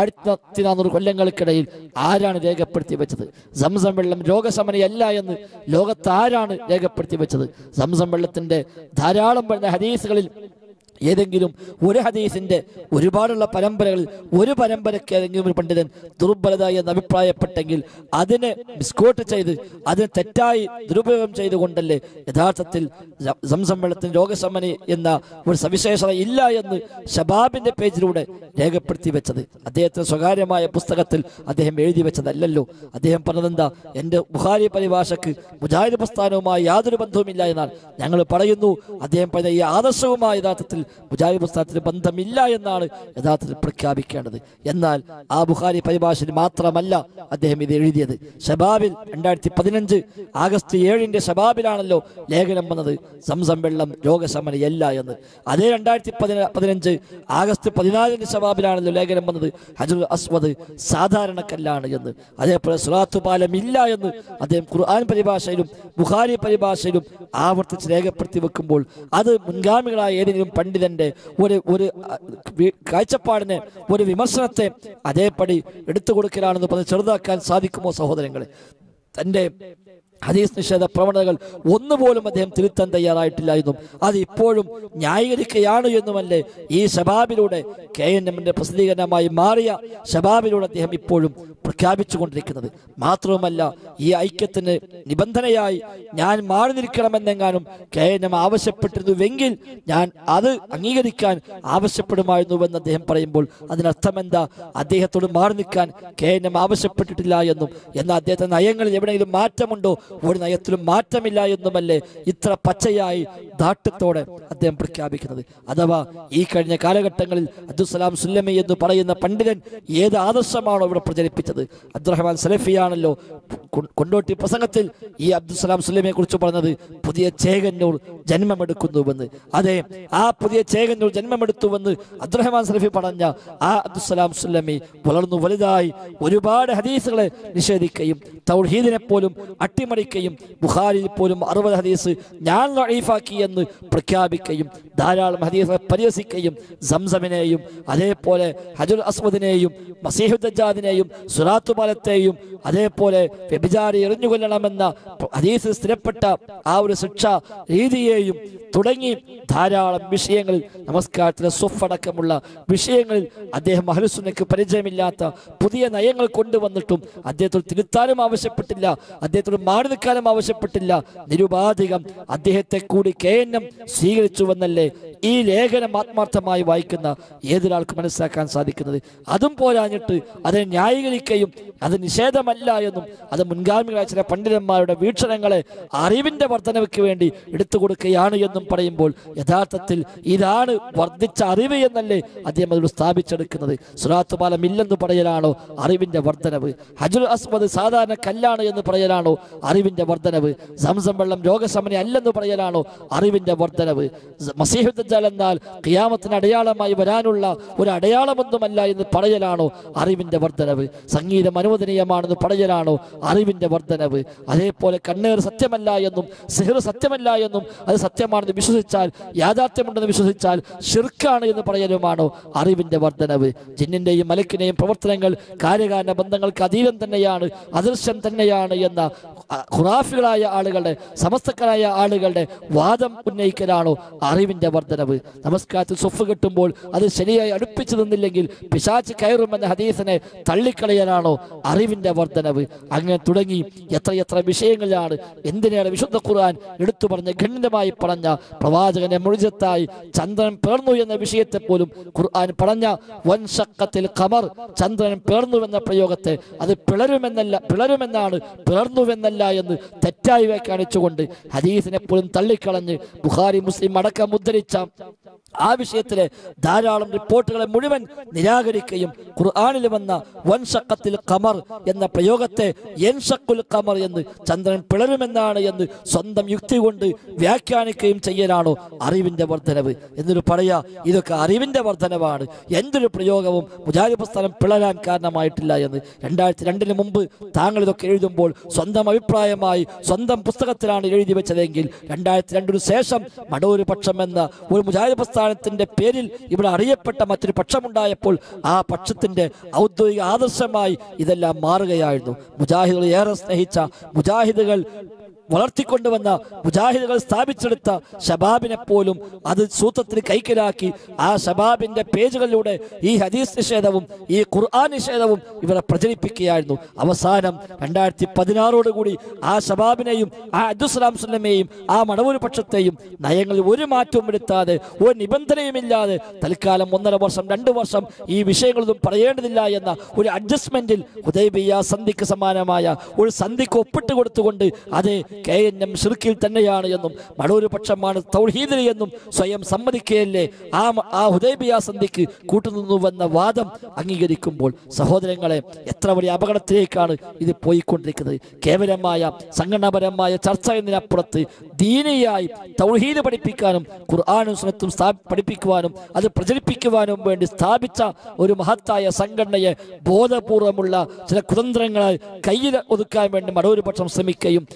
1400 കൊല്ലങ്ങൾക്കിടയിൽ ആരാണ് രേഖപ്പെടുത്തി വെച്ചത്? സംസം വെള്ളം രോഗശമനയല്ല എന്ന് ലോകത്ത് ആരാണ് രേഖപ്പെടുത്തി വെച്ചത്? സംസം വെള്ളത്തിന്റെ ധാരാളം വരുന്ന ഹദീസുകളിൽ ഏതെങ്കിലും ഒരു ഹദീസിന്റെ ഒരുപാടുള്ള പരമ്പരകളിൽ ഒരു പരമ്പരയ്ക്ക് ഏതെങ്കിലും ഒരു പണ്ഡിതൻ ദുർബലത എന്ന് അഭിപ്രായപ്പെട്ടെങ്കിൽ അതിനെ ഡിസ്കോട്ട് ചെയ്ത് അതിനെ തെറ്റായി ദുരുപയോഗം ചെയ്തുകൊണ്ടല്ലേ യഥാർത്ഥത്തിൽ സംസം വെള്ളത്തിന് രോഗശമനി എന്ന ഒരു സവിശേഷത ഇല്ല എന്ന് ശബാബിന്റെ പേജിലൂടെ രേഖപ്പെടുത്തി വെച്ചത്? അദ്ദേഹത്തിന് സ്വകാര്യമായ പുസ്തകത്തിൽ അദ്ദേഹം എഴുതി വെച്ചതല്ലല്ലോ. അദ്ദേഹം പറഞ്ഞതെന്താ? എൻ്റെ ബുഖാരി പരിഭാഷക്ക് മുജാഹിദ് പ്രസ്ഥാനവുമായി യാതൊരു ബന്ധവുമില്ല എന്നാണ് ഞങ്ങൾ പറയുന്നു. അദ്ദേഹം പറഞ്ഞ ഈ ആദർശവുമായി യഥാർത്ഥത്തിൽ മുജാഹിദ് പ്രസ്ഥാനത്തിന് ബന്ധമില്ല എന്നാണ് യഥാർത്ഥത്തിൽ പ്രഖ്യാപിക്കേണ്ടത്. എന്നാൽ ആ ബുഖാരി പരിഭാഷയിൽ മാത്രമല്ല അദ്ദേഹം ഇത് എഴുതിയത്. ശബാബിൽ 2015 ആഗസ്റ്റ് 7 ശബാബിലാണല്ലോ ലേഖനം വന്നത് സംസം വെള്ളം രോഗശമനയല്ല എന്ന്. അതേ 2015 ആഗസ്റ്റ് 14 ശബാബിലാണല്ലോ ലേഖനം വന്നത് ഹജറുൽ അസ്വദ് സാധാരണ കല്ലാണ് എന്ന്. അതേപോലെ സുറാത്ത് പാലം ഇല്ല എന്ന് അദ്ദേഹം ഖുർആൻ പരിഭാഷയിലും ബുഖാരി പരിഭാഷയിലും ആവർത്തിച്ച് രേഖപ്പെടുത്തി വെക്കുമ്പോൾ അത് മുൻഗാമികളായ ഏതെങ്കിലും പണ്ഡിതന്റെ ഒരു കാഴ്ചപ്പാടിനെ, ഒരു വിമർശനത്തെ അതേപടി എടുത്തു കൊടുക്കലാണെന്ന് പറഞ്ഞ് ചെറുതാക്കാൻ സാധിക്കുമോ സഹോദരങ്ങളെ? തൻ്റെ ഹദീസ് നിഷേധ പ്രവണതകൾ ഒന്നുപോലും അദ്ദേഹം തിരുത്താൻ തയ്യാറായിട്ടില്ല എന്നും അത് ഇപ്പോഴും ന്യായീകരിക്കുകയാണ് എന്നുമല്ലേ ഈ ശബാബിലൂടെ KNMന്റെ പ്രസിദ്ധീകരണമായി മാറിയ ശബാബിലൂടെ അദ്ദേഹം ഇപ്പോഴും പ്രഖ്യാപിച്ചു കൊണ്ടിരിക്കുന്നത്. മാത്രവുമല്ല, ഈ ഐക്യത്തിന് നിബന്ധനയായി ഞാൻ മാറി നിൽക്കണമെന്നെങ്ങാനും KNM ആവശ്യപ്പെട്ടിരുന്നുവെങ്കിൽ ഞാൻ അത് അംഗീകരിക്കാൻ ആവശ്യപ്പെടുമായിരുന്നുവെന്ന് അദ്ദേഹം പറയുമ്പോൾ അതിനർത്ഥം എന്താ? അദ്ദേഹത്തോട് മാറി നിൽക്കാൻ KNM ആവശ്യപ്പെട്ടിട്ടില്ല എന്നും, എന്നാൽ അദ്ദേഹത്തെ നയങ്ങളിൽ എവിടെയെങ്കിലും മാറ്റമുണ്ടോ? ഒരു നയത്തിലും മാറ്റമില്ല എന്നുമല്ലേ ഇത്ര പച്ചയായി ദാഷ്ട്യത്തോടെ അദ്ദേഹം പ്രഖ്യാപിക്കുന്നത്? അഥവാ ഈ കഴിഞ്ഞ കാലഘട്ടങ്ങളിൽ അബ്ദുസ്സലാം സുല്ലമി എന്ന് പറയുന്ന പണ്ഡിതൻ ഏത് ആദർശമാണോ ഇവിടെ പ്രചരിപ്പിച്ചത്? അബ്ദുറഹ്മാൻ സലഫിയാണല്ലോ കൊണ്ടോട്ടി പ്രസംഗത്തിൽ ഈ അബ്ദുസ്സലാം സുല്ലമിയെ കുറിച്ച് പറഞ്ഞത് പുതിയ ചേകന്നൂർ ജന്മമെടുക്കുന്നുവെന്ന്. അതെ, ആ പുതിയ ചേകന്നൂർ ജന്മമെടുത്തുവെന്ന് അബ്ദുറഹ്മാൻ സലഫി പറഞ്ഞ ആ അബ്ദുസ്സലാം സുല്ലമി വളർന്നു വലുതായി ഒരുപാട് ഹദീസുകളെ നിഷേധിക്കുകയും തൗഹീദിനെ പോലും അട്ടിമറിക്കുകയും ബുഖാരിയിൽ പോലും 60 ഹദീസ് ഞാൻ ലഈഫാക്കി എന്ന് പ്രഖ്യാപിക്കുകയും ധാരാളം ഹദീസുകളെ പരിഹസിക്കുകയും സംസമിനെയും അതേപോലെ ഹജറുൽ അസ്വദിനെയും മസീഹു ദജ്ജാലിനെയും സുറാത്തു പാലത്തെയും അതേപോലെ വ്യഭിചാരി എറിഞ്ഞുകൊല്ലണമെന്ന ഹദീസിൽ സ്ഥിരപ്പെട്ട ആ ഒരു ശിക്ഷാ രീതിയെയും തുടങ്ങി ധാരാളം വിഷയങ്ങളിൽ, നമസ്കാരത്തിലെ സ്വഫടക്കമുള്ള വിഷയങ്ങളിൽ അദ്ദേഹം അഹ്ലുസുന്നക്ക് പരിചയമില്ലാത്ത പുതിയ നയങ്ങൾ കൊണ്ടുവന്നിട്ടും അദ്ദേഹത്തോട് തിരുത്താനും ആവശ്യപ്പെട്ടില്ല, അദ്ദേഹത്തോട് മാറി നിൽക്കാനും ആവശ്യപ്പെട്ടില്ല. നിരുപാധികം അദ്ദേഹത്തെ കൂടി KNM സ്വീകരിച്ചുവെന്നല്ലേ ഈ ലേഖനം ആത്മാർത്ഥമായി വായിക്കുന്ന ഏതൊരാൾക്ക് മനസ്സിലാക്കാൻ സാധിക്കുന്നത്. അതും പോരാഞ്ഞിട്ട് അതിനെ ന്യായീകരിക്കുകയും അത് നിഷേധമല്ല എന്നും അത് മുൻഗാമികളായ ചില പണ്ഡിതന്മാരുടെ വീക്ഷണങ്ങളെ അറിവിന്റെ വർധനയ്ക്ക് വേണ്ടി എടുത്തു കൊടുക്കുകയാണ് എന്നും പറയുമ്പോൾ യഥാർത്ഥത്തിൽ ഇതാണ് വർദ്ധിച്ച അറിവ് എന്നല്ലേ അദ്ദേഹം അതിൽ സ്ഥാപിച്ചെടുക്കുന്നത്? സുറാത്ത് പാലം ഇല്ലെന്ന് പറയലാണോ അറിവിന്റെ വർധനവ്? ഹജറുൽ അസ്വദ് സാധാരണ കല്ലാണ് എന്ന് പറയലാണോ അറിവിന്റെ വർധനവ്? സംസം വെള്ളം രോഗശമനി അല്ലെന്ന് പറയലാണോ അറിവിന്റെ വർധനവ്? മസീഹു ദജ്ജാൽ എന്നാൽ ഖിയാമത്തിന് അടയാളമായി വരാനുള്ള ഒരു അടയാളമൊന്നുമല്ല എന്ന് പറയലാണോ അറിവിന്റെ വർധനവ്? സംഗീതം അനുവദനീയമാണെന്ന് പറയലാണോ അറിവിന്റെ വർധനവ്? അതേപോലെ കണ്ണേർ സത്യമല്ല എന്നും സിഹ്ർ സത്യമല്ല എന്നും അത് സത്യമാണെന്ന് വിശ്വസിച്ചാൽ, യാഥാർത്ഥ്യമുണ്ടെന്ന് വിശ്വസിച്ചാൽ ഷിർക്കാണ് എന്ന് പറയലുമാണോ അറിവിന്റെ വർധനവ്? ജിന്നിന്റെയും മലക്കിന്റെയും പ്രവർത്തനങ്ങൾ കാര്യകാരണ ബന്ധങ്ങൾക്ക് അതീതം തന്നെയാണ്, അദൃശ്യം തന്നെയാണ് എന്ന ഖുറാഫികളായ ആളുകളുടെ, സമസ്തക്കാരായ ആളുകളുടെ വാദം ഉന്നയിക്കലാണോ അറിവിന്റെ വർധനവ്? നമസ്കാരത്തിൽ സ്വഫ് കെട്ടുമ്പോൾ അത് ശരിയായി അടുപ്പിച്ചു നിന്നില്ലെങ്കിൽ പിശാച് കയറുമെന്ന ഹദീസിനെ തള്ളിക്കളയാനാണോ അറിവിന്റെ വർധനവ്? അങ്ങനെ തുടങ്ങി എത്രയെത്ര വിഷയങ്ങളിലാണ് എന്തിനേറെ വിശുദ്ധ ഖുർആൻ എടുത്തു പറഞ്ഞ ഖണ്ഡിതമായി പറഞ്ഞ പ്രവാചകന്റെ മുഅ്ജിസത്തായി ചന്ദ്രൻ പിളർന്നു എന്ന വിഷയത്തെ പോലും ഖുർആൻ പറഞ്ഞ വൻഷഖത്തിൽ ഖമർ, ചന്ദ്രൻ പിളർന്നുവെന്ന പ്രയോഗത്തെ അത് പിളരുമെന്നാണ് പിളർന്നുവെന്നല്ല എന്ന് തെറ്റായി വ്യാഖ്യാനിച്ചുകൊണ്ട് ഹദീസിനെ പോലും തള്ളിക്കളഞ്ഞ് ബുഖാരി മുസ്ലിം അടക്കം ഉദ്ധരിച്ച ആ വിഷയത്തിലെ ധാരാളം റിപ്പോർട്ടുകളെ മുഴുവൻ നിരാകരിക്കുകയും ഖുർആനിൽ വന്ന വൻഷഖത്തിൽ ഖമർ എന്ന പ്രയോഗത്തെ യൻഷഖുൽ ഖമർ എന്ന്, ചന്ദ്രൻ പിളരുമെന്നാണ് എന്ന് സ്വന്തം യുക്തി കൊണ്ട് വ്യാഖ്യാനിക്കുകയും ചെയ്യലാണോ അറിവിന്റെ വർധനവ്? എന്നൊരു പറയാ ഇതൊക്കെ അറിവിന്റെ വർധനവാണ്, എന്തൊരു പ്രയോഗവും മുജാഹിദ് പ്രസ്ഥാനം പിളരാൻ കാരണമായിട്ടില്ല എന്ന്. 2002 മുമ്പ് താങ്കൾ ഇതൊക്കെ എഴുതുമ്പോൾ സ്വന്തം അഭിപ്രായമായി സ്വന്തം പുസ്തകത്തിലാണ് എഴുതി വെച്ചതെങ്കിൽ 2002 ശേഷം മടൂര് പക്ഷം എന്ന ഒരു മുജാഹിദ് പ്രസ്ഥാനത്തിന്റെ പേരിൽ ഇവിടെ അറിയപ്പെട്ട മറ്റൊരു പക്ഷമുണ്ടായപ്പോൾ ആ പക്ഷത്തിന്റെ ഔദ്യോഗിക ആദർശമായി ഇതെല്ലാം മാറുകയായിരുന്നു. മുജാഹിദുകൾ ഏറെ സ്നേഹിച്ച, മുജാഹിദുകൾ വളർത്തിക്കൊണ്ടുവന്ന, മുജാഹിദുകൾ സ്ഥാപിച്ചെടുത്ത ശബാബിനെ പോലും അത് സൂത്രത്തിന് കൈക്കലാക്കി ആ ശബാബിന്റെ പേജുകളിലൂടെ ഈ ഹദീസ് നിഷേധവും ഈ ഖുർആൻ നിഷേധവും ഇവരെ പ്രചരിപ്പിക്കുകയായിരുന്നു. അവസാനം 2016 ആ ശബാബിനെയും ആ അബ്ദുസ്സലാം സുല്ലമിയെയും ആ മടവൂർ പക്ഷത്തെയും നയങ്ങളിൽ ഒരു മാറ്റവും വരുത്താതെ, ഒരു നിബന്ധനയുമില്ലാതെ തൽക്കാലം 1.5 വർഷം 2 വർഷം ഈ വിഷയങ്ങളൊന്നും പറയേണ്ടതില്ല എന്ന ഒരു അഡ്ജസ്റ്റ്മെന്റിൽ ഹുദൈബിയ്യ സന്ധിക്ക് സമാനമായ ഒരു സന്ധിക്ക് ഒപ്പിട്ട് കൊടുത്തുകൊണ്ട് അത് KNM ഷിർക്കിൽ തന്നെയാണ് എന്നും മടൂര് പക്ഷമാണ് തൗഹീദിൽ എന്നും സ്വയം സമ്മതിക്കുകയല്ലേ ആ ഹുദൈബിയ്യ സന്ധിക്ക് കൂട്ടുനിന്നുവെന്ന വാദം അംഗീകരിക്കുമ്പോൾ സഹോദരങ്ങളെ എത്ര വലിയ അപകടത്തിലേക്കാണ് ഇത് പോയിക്കൊണ്ടിരിക്കുന്നത്. കേവലമായ സംഘടനാപരമായ ചർച്ച എന്നതിനപ്പുറത്ത് ദീനിയായി തൗഹീദ് പഠിപ്പിക്കാനും ഖുർആനും സുന്നത്തും പഠിപ്പിക്കുവാനും അത് പ്രചരിപ്പിക്കുവാനും വേണ്ടി സ്ഥാപിച്ച ഒരു മഹത്തായ സംഘടനയെ ബോധപൂർവമുള്ള ചില കുതന്ത്രങ്ങളായി കയ്യിൽ ഒതുക്കാൻ വേണ്ടി മടൂര് പക്ഷം ശ്രമിക്കുകയും അതിൽ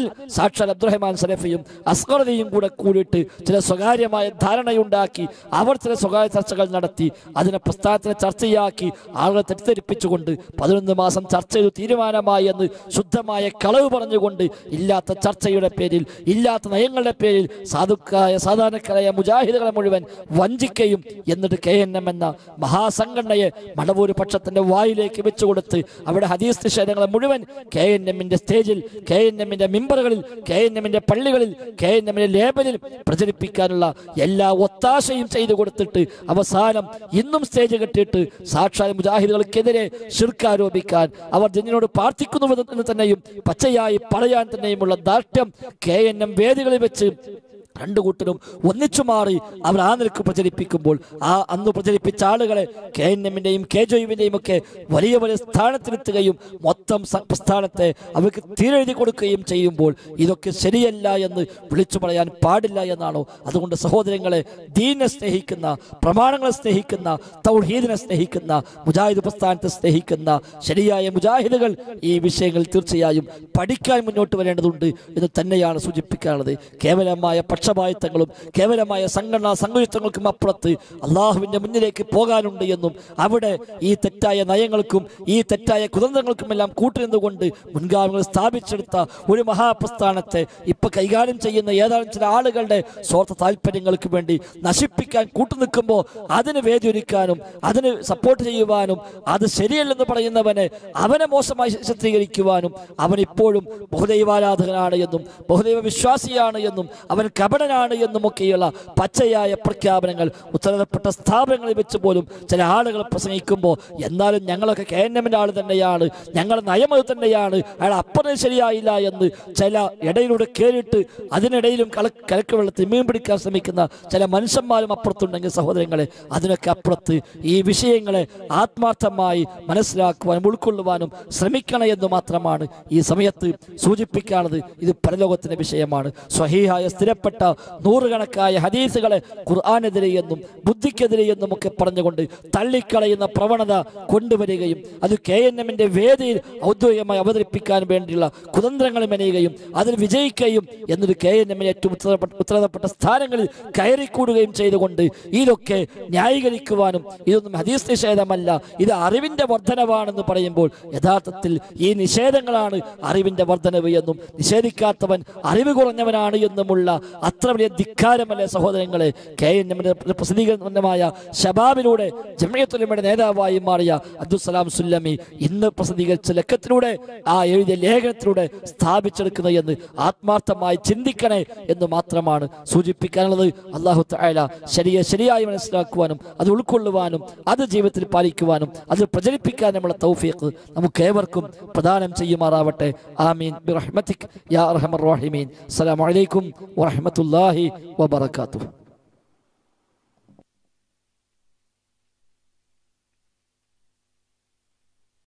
സാക്ഷാൽ അബ്ദുറഹ്മാൻ സലഫിയും അസ്ഗറിയും കൂടെ കൂടിയിട്ട് ചില സ്വകാര്യമായ ധാരണയുണ്ടാക്കി അവർ ചില സ്വകാര്യ ചർച്ചകൾ നടത്തി അതിനെ പ്രസ്ഥാനത്തിനെ ചർച്ചയാക്കി ആളുകളെ തെറ്റിദ്ധരിപ്പിച്ചുകൊണ്ട് 11 മാസം ചർച്ച ചെയ്തു തീരുമാനമായി എന്ന് ശുദ്ധമായ കളവ് പറഞ്ഞുകൊണ്ട് ഇല്ലാത്ത ചർച്ചയുടെ പേരിൽ ഇല്ലാത്ത നയങ്ങളുടെ പേരിൽ സാധാരണക്കാരായ മുജാഹിദുകളെ മുഴുവൻ വഞ്ചിക്കുകയും എന്നിട്ട് KNM എന്ന മഹാസംഘടനയെ മടവൂർ പക്ഷത്തിന്റെ വായിലേക്ക് വെച്ചുകൊടുത്ത് അവിടെ ഹദീസ് നിഷേധങ്ങളെ മുഴുവൻ KNM-ന്റെ സ്റ്റേജിൽ, KNM-ന്റെ മിമ്പറുകളിൽ, KNM-ന്റെ പള്ളികളിൽ, KNM-ന്റെ ലേബലിൽ പ്രചരിപ്പിക്കാനുള്ള എല്ലാ ഒത്താശയും ചെയ്തു കൊടുത്തിട്ട് അവസാനം ഇന്നും സ്റ്റേജ് കെട്ടിയിട്ട് സാക്ഷാൽ മുജാഹിദുകൾക്കെതിരെ ശിർക്ക് ആരോപിക്കാൻ അവർ ജനങ്ങളോട് പ്രാർത്ഥിക്കുന്നുവെന്ന് തന്നെയും പച്ചയായി പറയാൻ തന്നെയുമുള്ള ദാർഢ്യം KNM വേദികളിൽ വെച്ച് രണ്ടു കൂട്ടരും ഒന്നിച്ചു മാറി അവർ ആ നിലക്ക് പ്രചരിപ്പിക്കുമ്പോൾ ആ അന്ന് പ്രചരിപ്പിച്ച ആളുകളെ KNM-ന്റെയും KJU-വിന്റെയും ഒക്കെ വലിയ വലിയ സ്ഥാനത്തിലെത്തുകയും മൊത്തം പ്രസ്ഥാനത്തെ അവർക്ക് തീരെഴുതി കൊടുക്കുകയും ചെയ്യുമ്പോൾ ഇതൊക്കെ ശരിയല്ല എന്ന് വിളിച്ചു പറയാൻ പാടില്ല എന്നാണോ? അതുകൊണ്ട് സഹോദരങ്ങളെ, ദീനെ സ്നേഹിക്കുന്ന, പ്രമാണങ്ങളെ സ്നേഹിക്കുന്ന, തൗഹീദിനെ സ്നേഹിക്കുന്ന, മുജാഹിദ് പ്രസ്ഥാനത്തെ സ്നേഹിക്കുന്ന ശരിയായ മുജാഹിദുകൾ ഈ വിഷയങ്ങൾ തീർച്ചയായും പഠിക്കാൻ മുന്നോട്ട് വരേണ്ടതുണ്ട് എന്ന് തന്നെയാണ് സൂചിപ്പിക്കാനുള്ളത്. കേവലമായ പക്ഷപാതിത്വങ്ങളും കേവലമായ സംഘടനാ സംഘയുക്തങ്ങൾക്കും അപ്പുറത്ത് അള്ളാഹുവിന്റെ മുന്നിലേക്ക് പോകാനുണ്ട് എന്നും അവിടെ ഈ തെറ്റായ നയങ്ങൾക്കും ഈ തെറ്റായ കുതന്ത്രങ്ങൾക്കും എല്ലാം കൂട്ടുനിന്നുകൊണ്ട് മുൻഗാമികൾ സ്ഥാപിച്ചെടുത്ത ഒരു മഹാപ്രസ്ഥാനത്തെ ഇപ്പൊ കൈകാര്യം ചെയ്യുന്ന ഏതാനും ചില ആളുകളുടെ സ്വാർത്ഥ താല്പര്യങ്ങൾക്ക് വേണ്ടി നശിപ്പിക്കാൻ കൂട്ടുനിൽക്കുമ്പോൾ അതിന് വേദിയൊരുക്കാനും അതിന് സപ്പോർട്ട് ചെയ്യുവാനും അത് ശരിയല്ലെന്ന് പറയുന്നവനെ അവനെ മോശമായി ചിത്രീകരിക്കുവാനും അവൻ ഇപ്പോഴും ബഹുദൈവാരാധകനാണ് എന്നും ബഹുദൈവ വിശ്വാസിയാണ് എന്നും അവൻ കപടനാണ് എന്നുമൊക്കെയുള്ള പച്ചയായ പ്രഖ്യാപനങ്ങൾ ഉത്തരവാദപ്പെട്ട സ്ഥാപനങ്ങളിൽ വെച്ച് പോലും ചില ആളുകൾ പ്രസംഗിക്കുമ്പോൾ എന്നാലും ഞങ്ങളൊക്കെ KNM-ന്റെ ആൾ തന്നെയാണ്, ഞങ്ങളുടെ നയം അത് തന്നെയാണ്, അയാൾ അപ്പുറം ശരിയായില്ല എന്ന് ചില ഇടയിലൂടെ കയറിയിട്ട് അതിനിടയിലും കലക്ക് വെള്ളത്തിൽ മീൻ പിടിക്കാൻ ശ്രമിക്കുന്ന ചില മനുഷ്യന്മാരും അപ്പുറത്തുണ്ടെങ്കിൽ സഹോദരങ്ങളെ, അതിനൊക്കെ അപ്പുറത്ത് ഈ വിഷയങ്ങളെ ആത്മാർത്ഥമായി മനസ്സിലാക്കുവാനും ഉൾക്കൊള്ളുവാനും ശ്രമിക്കണം എന്ന് മാത്രമാണ് ഈ സമയത്ത് സൂചിപ്പിക്കാനുള്ളത്. ഇത് പരലോകത്തിന്റെ വിഷയമാണ്. സ്വഹീഹായ സ്ഥിരപ്പെട്ട നൂറുകണക്കായ ഹദീസുകളെ ഖുർആനെതിരെ എന്നും ബുദ്ധിക്കെതിരെ എന്നും ഒക്കെ പറഞ്ഞുകൊണ്ട് തള്ളിക്കളയുന്ന പ്രവണത കൊണ്ടുവരികയും അത് KNM-ന്റെ വേദിയിൽ ഔദ്യോഗികമായി അവതരിപ്പിക്കാൻ വേണ്ടിയുള്ള കുതന്ത്രങ്ങൾ മെനയുകയും അതിൽ വിജയിക്കുകയും എന്നിട്ട് KNM-ന് ഏറ്റവും ഉത്തരവാദപ്പെട്ട സ്ഥാനങ്ങളിൽ കയറിക്കൂടുകയും ചെയ്തുകൊണ്ട് ഇതൊക്കെ ന്യായീകരിക്കുവാനും ഇതൊന്നും ഹദീസ് നിഷേധമല്ല, ഇത് അറിവിന്റെ വർധനവാണെന്ന് പറയുമ്പോൾ യഥാർത്ഥത്തിൽ ഈ നിഷേധങ്ങളാണ് അറിവിന്റെ വർധനവ് എന്നും നിഷേധിക്കാത്തവൻ അറിവ് കുറഞ്ഞവനാണ് എന്നുമുള്ള അത്ര വലിയ ധിക്കാരമല്ലേ സഹോദരങ്ങളെ? KNM-ന്റെ പ്രസിദ്ധീകരണമായ ശബാബിലൂടെ ജംഇയ്യത്തുൽ ഉലമയുടെ നേതാവായി മാറിയ അബ്ദുസ്സലാം സുല്ലമി ഇന്ന് പ്രസിദ്ധീകരിച്ച ലക്കത്തിലൂടെ ആ എഴുതിയ ലേഖനത്തിലൂടെ സ്ഥാപിച്ചെടുക്കുന്നത് എന്ന് ആത്മാർത്ഥമായി ചിന്തിക്കണേ എന്ന് മാത്രമാണ് സൂചിപ്പിക്കാനുള്ളത്. അല്ലാഹു തആല ശരിയായി മനസ്സിലാക്കുവാനും അത് ഉൾക്കൊള്ളുവാനും അത് ജീവിതത്തിൽ പാലിക്കുവാനും അത് പ്രചരിപ്പിക്കാനുമുള്ള തൗഫീഖ് നമുക്ക് ഏവർക്കും പ്രദാനം ചെയ്യുമാറാവട്ടെ. ആമീൻ ബിറഹ്മതിക് യാ അർഹമർ റഹീമീൻ. അസ്സലാമു അലൈക്കും വറഹ്മത്തുള്ളാഹി വബറകാതുഹു.